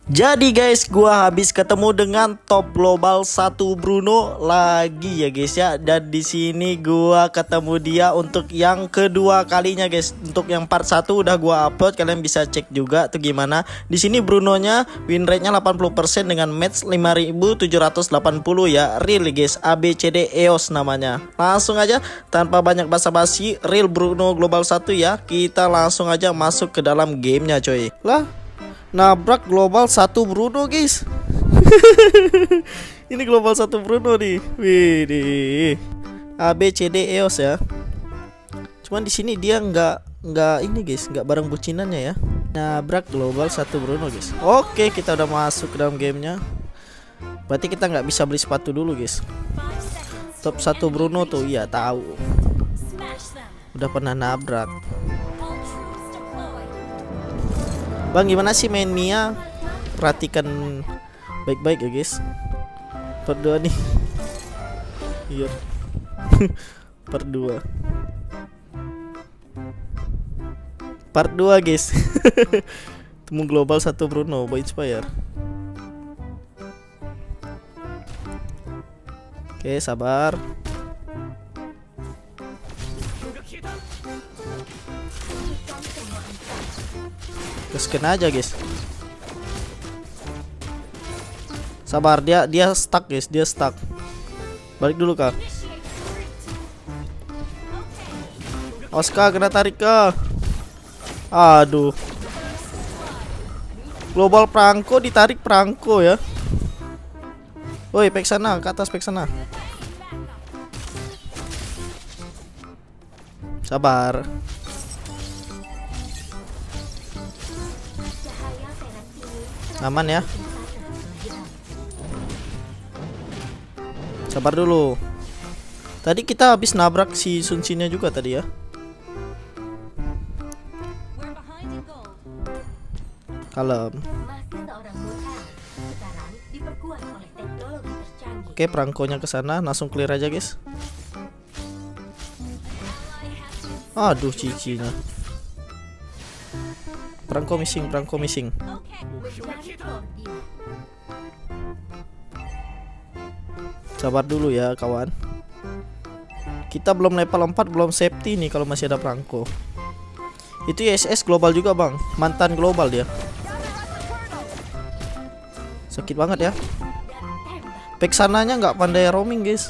Jadi guys, gua habis ketemu dengan top global 1 Bruno lagi ya guys ya. Dan di sini gua ketemu dia untuk yang kedua kalinya guys. Untuk yang part 1 udah gua upload, kalian bisa cek juga tuh gimana. Di sini Brunonya win rate-nya 80% dengan match 5780 ya. Real guys, ABCD EOS namanya. Langsung aja tanpa banyak basa-basi, real Bruno global 1 ya. Kita langsung aja masuk ke dalam gamenya coy. Lah, nabrak global 1 Bruno guys. Ini global 1 Bruno nih. Wih, ABCD EOS ya. Cuman di sini dia nggak ini guys, nggak bareng bucinannya ya. Nabrak global 1 Bruno guys. Oke, kita udah masuk ke dalam gamenya. Berarti kita nggak bisa beli sepatu dulu guys. Top 1 Bruno tuh iya tahu. Udah pernah nabrak. Bang, gimana sih main Mia? Perhatikan baik-baik ya guys. Part 2 nih. Iya. Part 2. Part 2 guys. Temu global 1 Bruno by Inspire. Oke, sabar. Gaskan aja guys. Sabar, dia stuck guys, dia stuck. Balik dulu kak. Oscar kena tarik kak. Aduh. Global perangko ditarik perangko ya. Woi, pek sana, ke atas pek sana. Sabar. Aman ya. Sabar dulu. Tadi kita habis nabrak si Sun Shin-nya juga tadi ya. Kalem. Oke, perangkonya ke sana, langsung clear aja guys. Aduh, cicinya. Perangko missing. Sabar dulu ya kawan. Kita belum level 4, belum safety nih kalau masih ada perangko. Itu ISS global juga bang, mantan global dia. Sakit banget ya. Pack sananya nggak pandai roaming guys.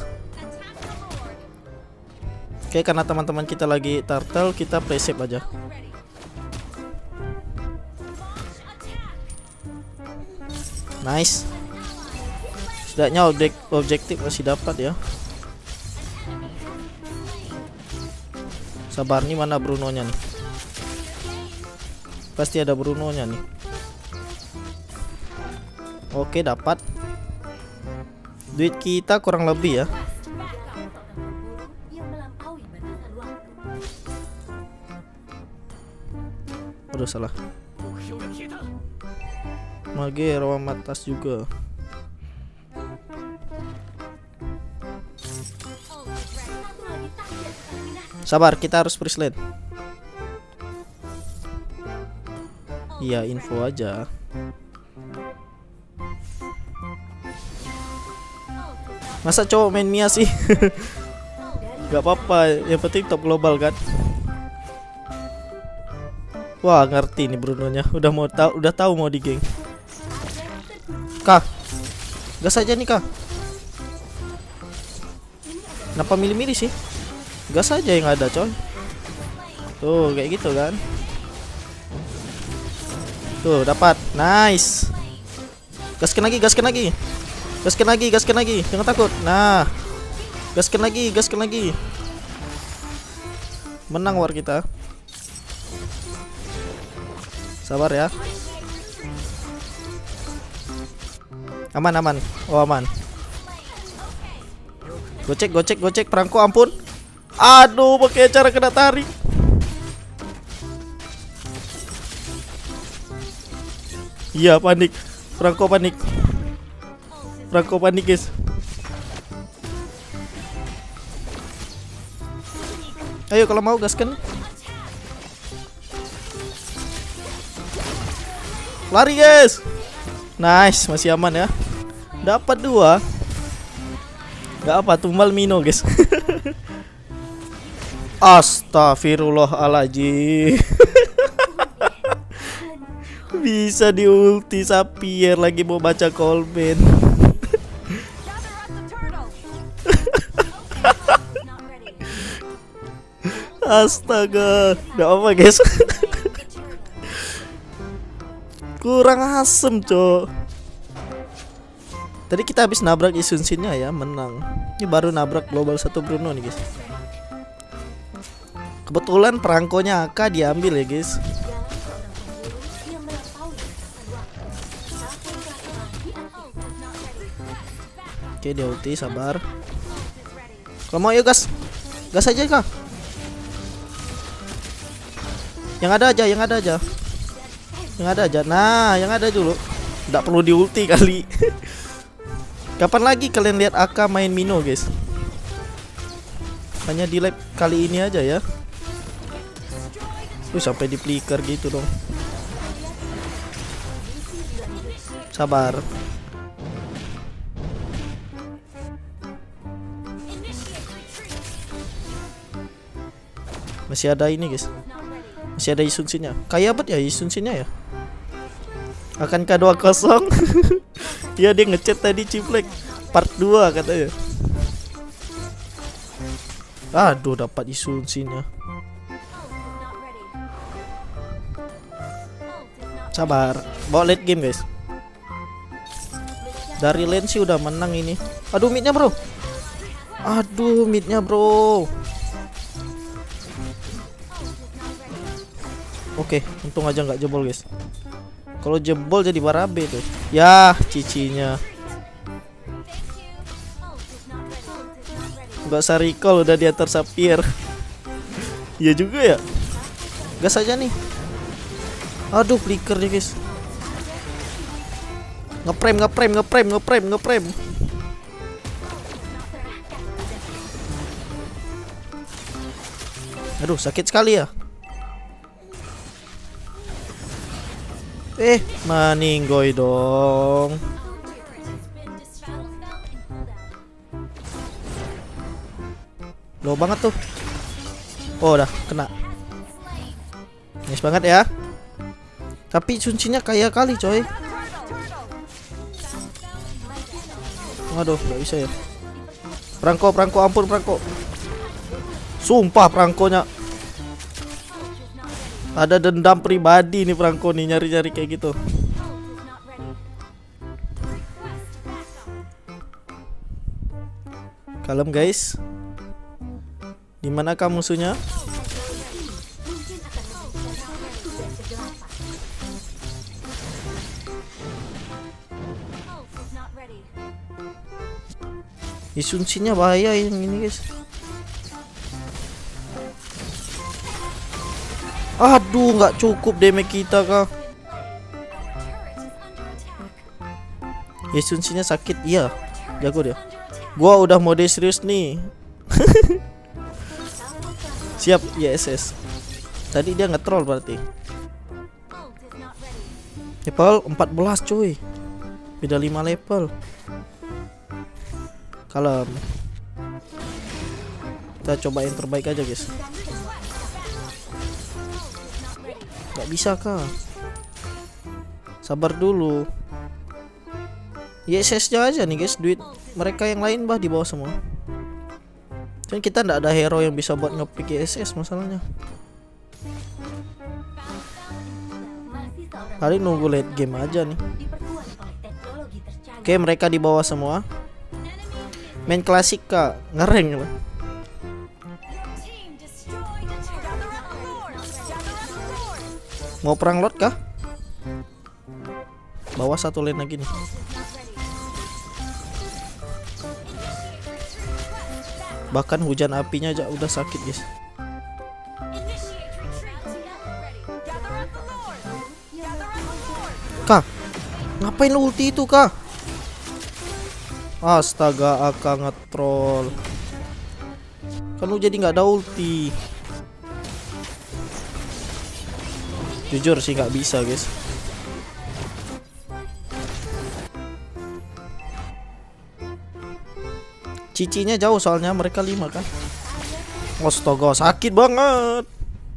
Oke, karena teman-teman kita lagi turtle, kita play safe aja. Nice. Setidaknya objektif masih dapat ya. Sabar nih, mana Bruno-nya nih? Pasti ada Bruno-nya nih. Oke, dapat. Duit kita kurang lebih ya. Aduh, salah. Mage rawa matas juga. Sabar, kita harus freeze lane. Iya, info aja. Masa cowok main Mia sih? Gak apa-apa, yang penting top global kan. Wah, ngerti nih Bruno-nya. Udah tahu mau di geng. Kak, gas aja nih kak. Kenapa milih-milih sih? Gas aja yang ada coy. Tuh kayak gitu kan. Tuh dapat, nice. Gaskan lagi. Jangan takut. Nah, gaskan lagi. Menang war kita. Sabar ya. Aman. Oh aman. Gocek perangko, ampun. Aduh, pakai cara kena tarik. Iya, panik. Perangko panik guys. Ayo kalau mau gaskan. Lari guys. Nice, masih aman ya. Dapat 2. Gak apa, tumbal Mino guys. Astagfirullahaladzim. Bisa di ulti Sapphire lagi mau baca Coldman. Astaga, gak apa guys. Kurang asem cok. Tadi kita habis nabrak Isunsinnya ya, menang. Ini baru nabrak Global 1 Bruno nih guys. Kebetulan perangkonya AK diambil ya guys. Oke, dia ulti, sabar. Kalau mau yuk gas. Gas aja kah? Yang ada aja, yang ada aja. Yang ada aja. Nah, yang ada dulu. Nggak perlu di ulti kali. Kapan lagi kalian lihat AK main Mino guys? Hanya di live kali ini aja ya. Sampai di flicker gitu dong. Sabar. Masih ada ini guys. Masih ada Isunsinnya. Kayak apa ya Isunsinnya ya? Akankah 2-0? Ya dia ngechat tadi Ciplek part 2 katanya. Aduh, dapat Isunsinnya. Sabar, bawa late game guys. Dari lane sih udah menang ini. Aduh, midnya bro. Aduh, midnya bro. Oke, untung aja nggak jebol guys. Kalau jebol jadi barabe tuh. Ya, cicinya. Nggak usah recall, udah di atas Sapphire. Iya juga ya. Gas aja nih. Aduh, flicker dia guys. Ngeprem. Aduh, sakit sekali ya. Maninggoy dong. Low banget tuh. Oh, udah kena. Nice banget ya. Tapi kuncinya kaya kali coy. Waduh, nggak bisa ya. Perangko, ampun perangko. Sumpah perangkonya. Ada dendam pribadi nih perangko nih, nyari-nyari kayak gitu. Kalem guys. Dimanakah musuhnya? Isunsinnya bahaya yang ini guys. Aduh, nggak cukup damage kita kah? Isunsinnya sakit, iya. Jago dia. Gua udah mode serius nih. Siap, ISS. Tadi dia nge-troll berarti. Level 14 cuy. Beda 5 level. Kalem. Kita coba yang terbaik aja guys. Gak bisa kah? Sabar dulu. ISS aja nih guys. Duit mereka yang lain bah di bawah semua. Kan kita ndak ada hero yang bisa buat ngepick ISS masalahnya. Paling nunggu late game aja nih. Oke, mereka di bawah semua. Main klasik kak, ngereng lah. Mau perang lot kah? Bawa satu lane lagi nih. Bahkan hujan apinya aja udah sakit guys. Kah, ngapain lu ulti itu kah? Astaga, Aka ngetrol. Kan lu jadi nggak ada ulti. Jujur sih nggak bisa guys. Cicinya jauh soalnya mereka 5 kan. Astaga, sakit banget.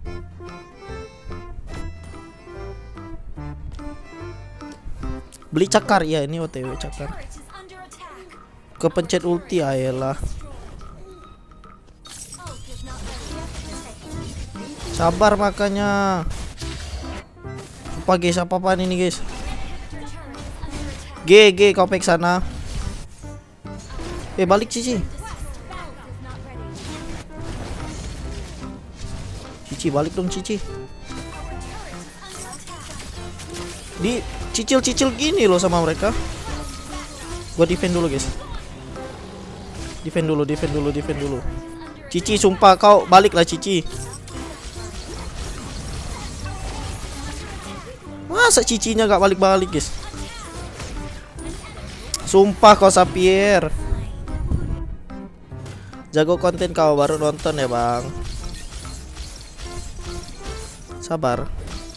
Beli cakar ya, ini OTW cakar. Kepencet ulti ayolah. Sabar makanya. Apa guys, apa-apaan ini guys? GG kau pek sana. Balik Cici. Cici balik dong Cici. Di cicil-cicil gini loh sama mereka. Gua defend dulu guys. Defend dulu. Cici sumpah kau balik lah Cici. Masa Cicinya gak balik-balik guys? Sumpah kau Sapier. Jago konten kau baru nonton ya bang. Sabar.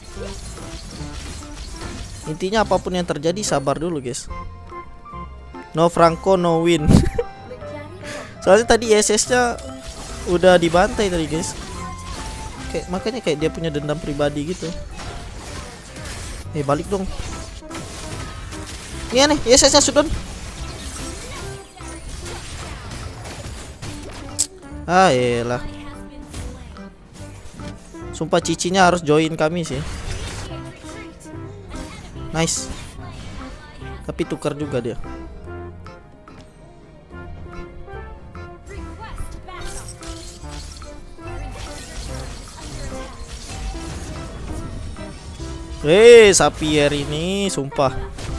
Intinya apapun yang terjadi sabar dulu guys. No Franco no win. Soalnya tadi SS nya udah dibantai tadi guys. Makanya kayak dia punya dendam pribadi gitu. Balik dong. Ini aneh, SS nya sudah. Elah. Sumpah Cicinya harus join kami sih. Nice. Tapi tukar juga dia. Sapier ini sumpah.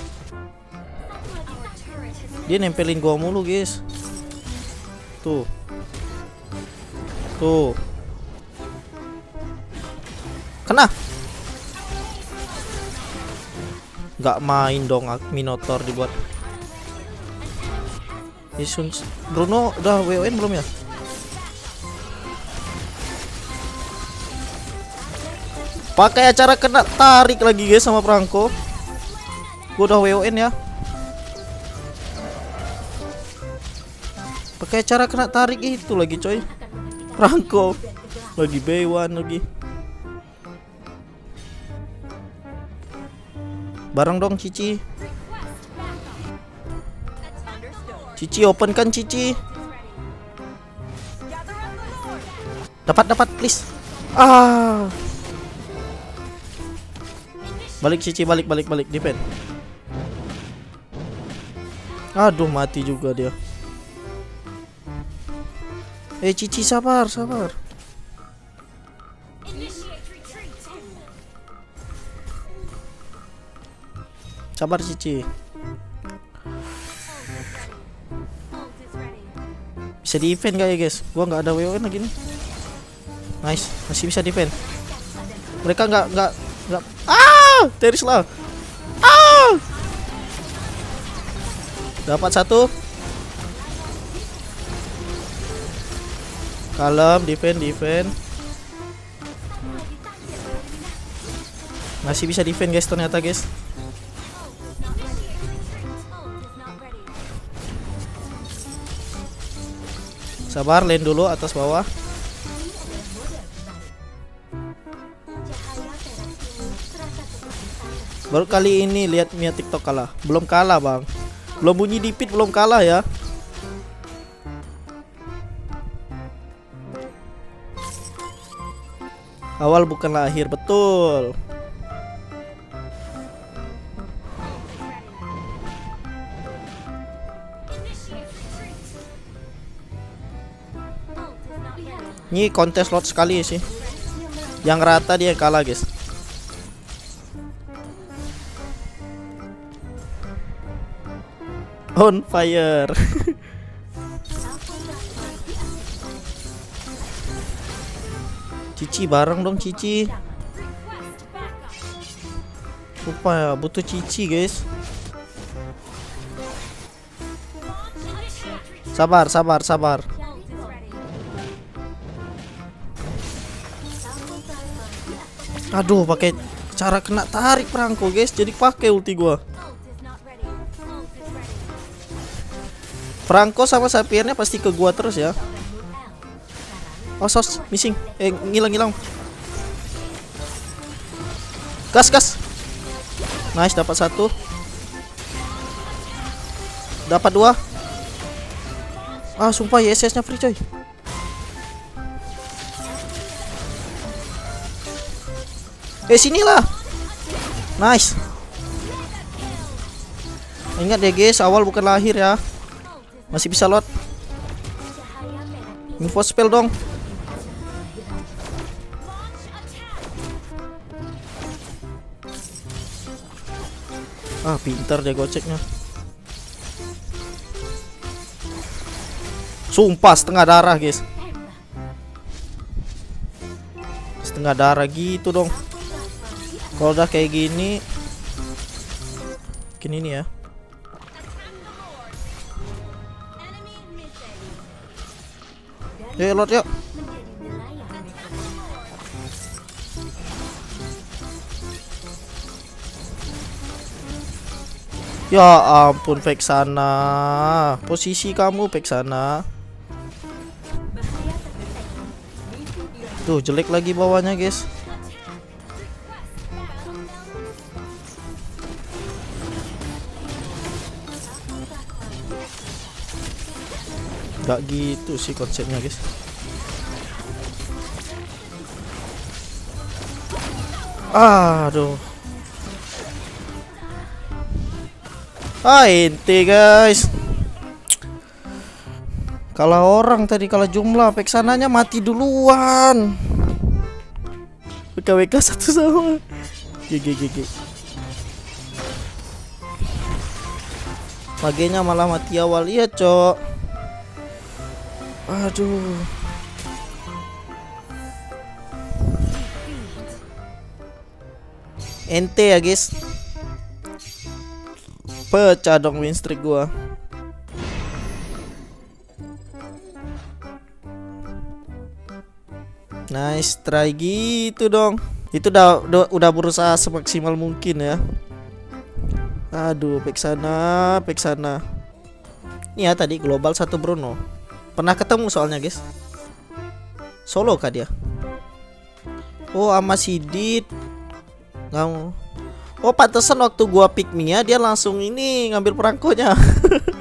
Dia nempelin gua mulu, guys. Tuh. Kena. Gak main dong Minotaur dibuat. Bruno udah WON belum ya? Pakai acara kena tarik lagi guys sama Franco. Gua udah WON ya. Pakai acara kena tarik itu lagi coy. Franco lagi B1 lagi. Bareng dong Cici. Cici open kan Cici. Dapat please. Balik Cici, balik defend. Aduh mati juga dia. Cici sabar. Sabar Cici. Bisa defend gak ya guys? Gua nggak ada WON lagi nih. Nice, masih bisa defend. Mereka nggak. Teris lah. Dapat satu. Kalem, defend. Masih bisa defend guys ternyata guys. Sabar, lane dulu atas bawah. Baru kali ini lihat Mia TikTok kalah. Belum kalah bang. Belum bunyi dipit belum kalah ya. Awal bukanlah akhir, betul. Ini kontes lot sekali sih. Yang rata dia kalah guys. On fire. Cici bareng dong Cici. Lupa ya, butuh Cici guys. Sabar. Aduh, pakai cara kena tarik Franco guys. Jadi pakai ulti gua. Franco sama Sapiernya pasti ke gua terus ya. Oh sos, missing. Ngilang. Gas. Nice, dapat 1. Dapat 2. Ah, sumpah YSS-nya free coy. Sinilah. Nice. Ingat ya guys, awal bukan lahir ya. Masih bisa lot. Info spell dong. Ah, pintar dia goceknya. Sumpah setengah darah guys. Setengah darah gitu dong. Kalau udah kayak gini, mungkin ini ya. Lot yuk. Ya ampun, fake sana. Posisi kamu fake sana. Tuh jelek lagi bawahnya guys. Gak gitu sih konsepnya guys. Aduh. Inti guys. Kalau orang tadi kalah jumlah, peksananya mati duluan. WK 1 sama. GG. Magenya malah mati awal, iya cok. Aduh. Ente ya guys. Pecah dong win streak gua. Nice try gitu dong. Itu udah berusaha semaksimal mungkin ya. Aduh, back sana. Ini ya tadi global 1 Bruno. Pernah ketemu soalnya guys. Solo kah dia? Oh, sama Sidit. Nggak. Oh, pantesan waktu gua pick Mia dia langsung ini ngambil perangkonya.